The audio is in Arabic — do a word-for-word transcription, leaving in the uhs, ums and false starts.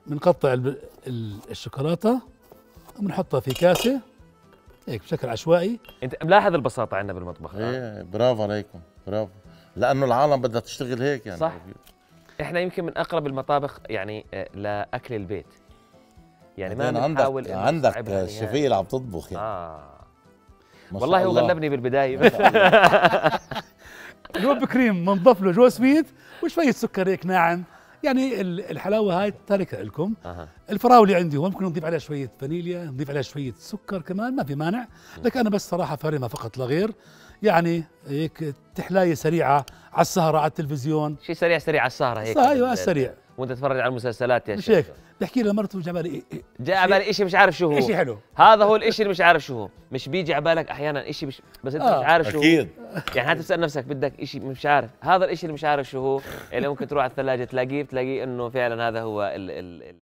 بنقطع الشوكولاته وبنحطها في كاسه هيك بشكل عشوائي. انت ملاحظ البساطه عندنا بالمطبخ. ايه برافو عليكم، برافو، لانه العالم بدها تشتغل هيك يعني. صح. احنا يمكن من اقرب المطابخ يعني لاكل البيت، يعني ما بنحاول. عندك عندك الشيفيه اللي عم تطبخ يعني. اه والله هو غلبني بالبدايه. جوز كريم منضاف له جوز سويت وشويه سكر هيك ناعم، يعني الحلاوه هاي تاركها لكم. أه. الفراوله عندي هون ممكن نضيف عليها شويه فانيليا، نضيف عليها شويه سكر كمان، ما في مانع، لكن انا بس صراحه فارمها فقط لا غير، يعني هيك تحلايه سريعه على السهره على التلفزيون، شيء سريع سريع على السهره هيك. ايوه على السريع وانت تتفرج على المسلسلات يا مش شيخ. هيك بحكي لمرته جا بالي جاء على بالي شيء مش عارف شو هو. شيء حلو، هذا هو الشيء اللي مش عارف شو هو، مش بيجي على بالك احيانا شيء مش بس انت آه. مش عارف شو اكيد هو. يعني حتسال نفسك بدك شيء مش عارف، هذا الشيء اللي مش عارف شو هو اللي ممكن تروح على الثلاجه تلاقيه بتلاقيه انه فعلا هذا هو ال ال